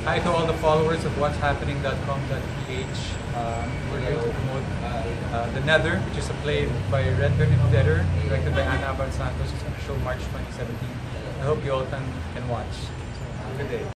hi to all the followers of whatshappening.com.ph. We're here to promote The Nether, which is a play by Red Turnip, directed by Ana Abad Santos. It's on the show March 2017. I hope you all can watch. So, have a good day.